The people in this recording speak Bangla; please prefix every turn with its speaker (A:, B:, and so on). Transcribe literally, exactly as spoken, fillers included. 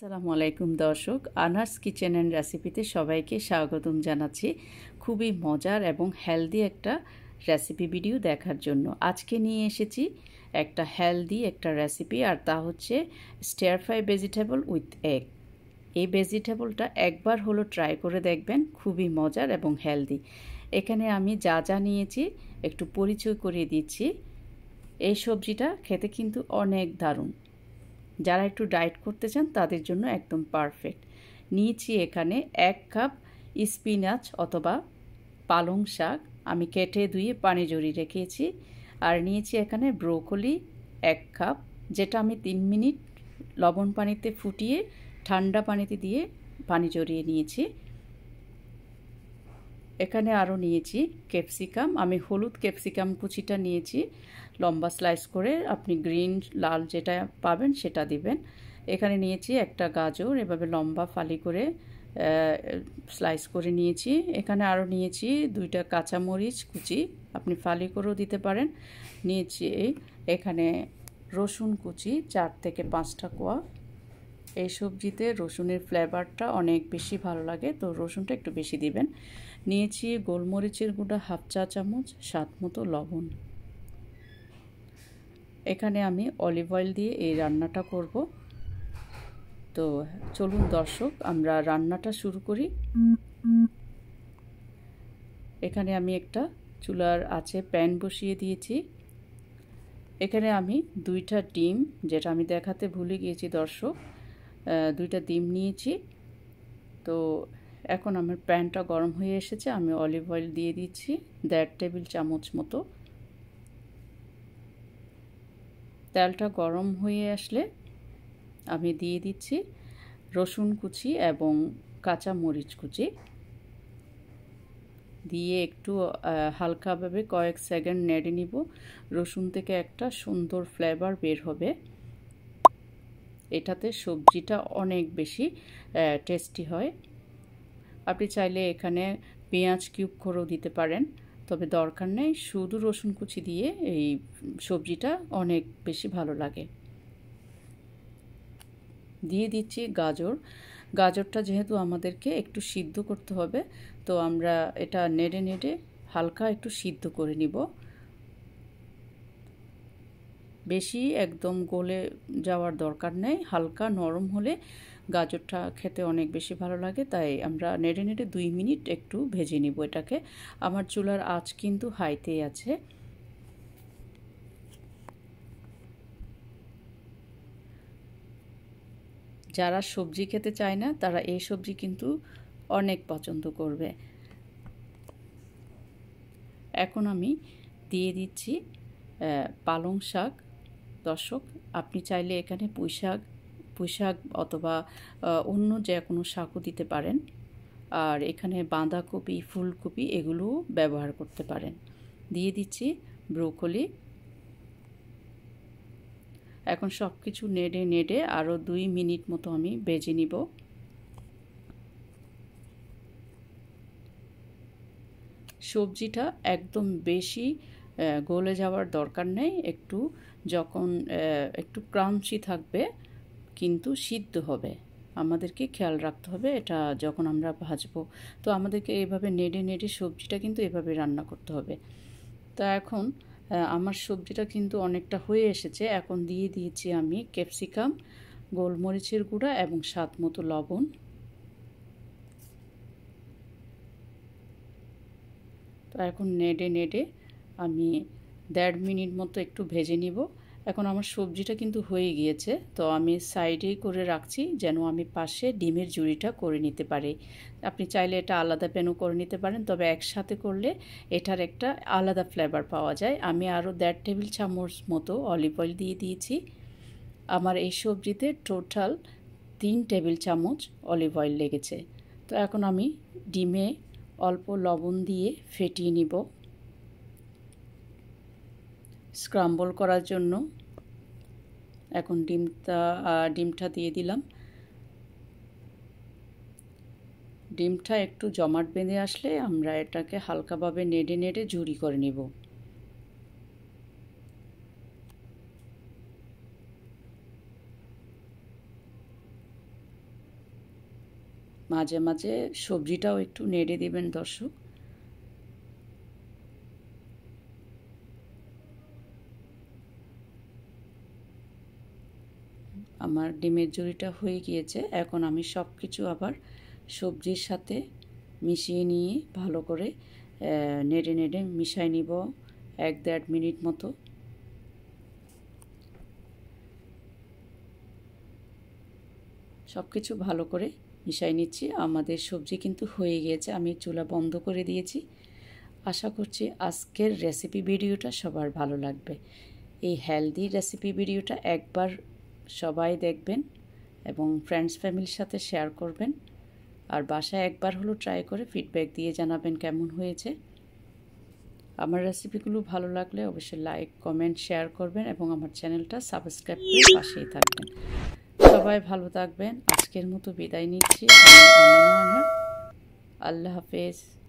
A: আসসালামু আলাইকুম দর্শক, আনার্স কিচেন অ্যান্ড রেসিপিতে সবাইকে স্বাগতম জানাচ্ছি। খুবই মজার এবং হেলদি একটা রেসিপি ভিডিও দেখার জন্য আজকে নিয়ে এসেছি একটা হেলদি একটা রেসিপি, আর তা হচ্ছে stir fry vegetable with egg. এই ভেজিটেবলটা একবার হলো ট্রাই করে দেখবেন, খুবই মজার এবং হেলদি। এখানে আমি যা যা নিয়েছি একটু পরিচয় করিয়ে দিচ্ছি। এই সবজিটা খেতে কিন্তু অনেক দারুণ, যারা একটু ডায়েট করতে চান তাদের জন্য একদম পারফেক্ট। নিয়েছি এখানে এক কাপ স্পিনাচ অথবা পালং শাক, আমি কেটে ধুয়ে পানি ঝরিয়ে রেখেছি। আর নিয়েছি এখানে ব্রোকলি এক কাপ, যেটা আমি তিন মিনিট লবণ পানিতে ফুটিয়ে ঠান্ডা পানিতে দিয়ে পানি ঝরিয়ে নিয়েছি। এখানে আরও নিয়েছি ক্যাপসিকাম, আমি হলুদ ক্যাপসিকাম কুচিটা নিয়েছি লম্বা স্লাইস করে, আপনি গ্রিন লাল যেটা পাবেন সেটা দিবেন। এখানে নিয়েছি একটা গাজর, এভাবে লম্বা ফালি করে স্লাইস করে নিয়েছি। এখানে আরও নিয়েছি দুইটা কাঁচামরিচ কুচি, আপনি ফালি করেও দিতে পারেন। নিয়েছি এখানে রসুন কুচি চার থেকে পাঁচটা কোয়া। এই সবজিতে রসুনের ফ্লেভারটা অনেক বেশি ভালো লাগে, তো রসুনটা একটু বেশি দিবেন। নিয়েছি গোলমরিচের গুঁড়া হাফ চা চামচ, স্বাদ মতো লবণ। এখানে আমি অলিভ অয়েল দিয়ে এই রান্নাটা করব। তো চলুন দর্শক, আমরা রান্নাটা শুরু করি। এখানে আমি একটা চুলার আঁচে প্যান বসিয়ে দিয়েছি। এখানে আমি দুইটা ডিম, যেটা আমি দেখাতে ভুলে গিয়েছি দর্শক, দুইটা ডিম নিয়েছি। তো এখন আমার প্যানটা গরম হয়ে এসেছে, আমি অলিভ অয়েল দিয়ে দিচ্ছি দেড় টেবিল চামচ মতো। তেলটা গরম হয়ে আসলে আমি দিয়ে দিচ্ছি রসুন কুচি এবং কাঁচা মরিচ কুচি দিয়ে একটু হালকাভাবে কয়েক সেকেন্ড নেড়ে নিব। রসুন থেকে একটা সুন্দর ফ্লেভার বের হবে, এটাতে সবজিটা অনেক বেশি টেস্টি হয়। আপনি চাইলে এখানে পেঁয়াজ কিউব করেও দিতে পারেন, তবে দরকার নেই, শুধু রসুন কুচি দিয়ে এই সবজিটা অনেক বেশি ভালো লাগে। দিয়ে দিচ্ছি গাজর। গাজরটা যেহেতু আমাদেরকে একটু সিদ্ধ করতে হবে, তো আমরা এটা নেড়ে নেড়ে হালকা একটু সিদ্ধ করে নিব। বেশি একদম গলে যাওয়ার দরকার নেই, হালকা নরম হলে গাজরটা খেতে অনেক বেশি ভালো লাগে। তাই আমরা নেড়ে নেড়ে দুই মিনিট একটু ভেজে নিব এটাকে। আমার চুলার আঁচ কিন্তু হাইতেই আছে। যারা সবজি খেতে চায় না তারা এই সবজি কিন্তু অনেক পছন্দ করবে। এখন আমি দিয়ে দিচ্ছি পালং শাক। দর্শক, আপনি চাইলে এখানে পুঁই শাক পুঁই শাক অথবা অন্য যে কোনো শাকও দিতে পারেন, আর এখানে বাঁধাকপি ফুলকপি এগুলোও ব্যবহার করতে পারেন। দিয়ে দিচ্ছি ব্রোকলি। এখন সব কিছু নেড়ে নেড়ে আরও দুই মিনিট মতো আমি ভেজে নিব। সবজিটা একদম বেশি গলে যাওয়ার দরকার নেই, একটু যখন একটু ক্রাঞ্চি থাকবে কিন্তু সিদ্ধ হবে, আমাদেরকে খেয়াল রাখতে হবে এটা যখন আমরা ভাজবো। তো আমাদেরকে এইভাবে নেড়ে নেড়ে সবজিটা কিন্তু এভাবে রান্না করতে হবে। তা এখন আমার সবজিটা কিন্তু অনেকটা হয়ে এসেছে। এখন দিয়ে দিয়েছি আমি ক্যাপসিকাম, গোলমরিচের গুঁড়া এবং স্বাদ মতো লবণ। তো এখন নেড়ে নেড়ে আমি দেড় মিনিট মতো একটু ভেজে নিব। এখন আমার সবজিটা কিন্তু হয়ে গিয়েছে, তো আমি সাইডেই করে রাখছি যেন আমি পাশে ডিমের ঝুড়িটা করে নিতে পারি। আপনি চাইলে এটা আলাদা প্যানও করে নিতে পারেন, তবে একসাথে করলে এটার একটা আলাদা ফ্লেভার পাওয়া যায়। আমি আরও দেড় টেবিল চামচ মতো অলিভ অয়েল দিয়ে দিয়েছি। আমার এই সবজিতে টোটাল তিন টেবিল চামচ অলিভ অয়েল লেগেছে। তো এখন আমি ডিমে অল্প লবণ দিয়ে ফেটিয়ে নিব স্ক্রাম্বল করার জন্য। এখন ডিমটা ডিমটা দিয়ে দিলাম। ডিমটা একটু জমাট বেঁধে আসলে আমরা এটাকে হালকাভাবে নেড়ে নেড়ে ঝুরি করে নিব। মাঝে মাঝে সবজিটাও একটু নেড়ে দিবেন দর্শক। আমার ডিমের ঝুড়িটা হয়ে গিয়েছে। এখন আমি সব কিছু আবার সবজির সাথে মিশিয়ে নিয়ে ভালো করে নেড়ে নেড়ে মিশাই নিব এক দেড় মিনিট মতো। সব কিছু ভালো করে মিশাই নিচ্ছি। আমাদের সবজি কিন্তু হয়ে গিয়েছে। আমি চুলা বন্ধ করে দিয়েছি। আশা করছি আজকের রেসিপি ভিডিওটা সবার ভালো লাগবে। এই হেলদি রেসিপি ভিডিওটা একবার সবাই দেখবেন এবং ফ্রেন্ডস ফ্যামিলির সাথে শেয়ার করবেন। আর বাসায় একবার হলো ট্রাই করে ফিডব্যাক দিয়ে জানাবেন কেমন হয়েছে। আমার রেসিপিগুলো ভালো লাগলে অবশ্যই লাইক কমেন্ট শেয়ার করবেন এবং আমার চ্যানেলটা সাবস্ক্রাইব করে পাশেই থাকবেন। সবাই ভালো থাকবেন। আজকের মতো বিদায় নিচ্ছি। আমি আমিনা আনার। আল্লাহ হাফেজ।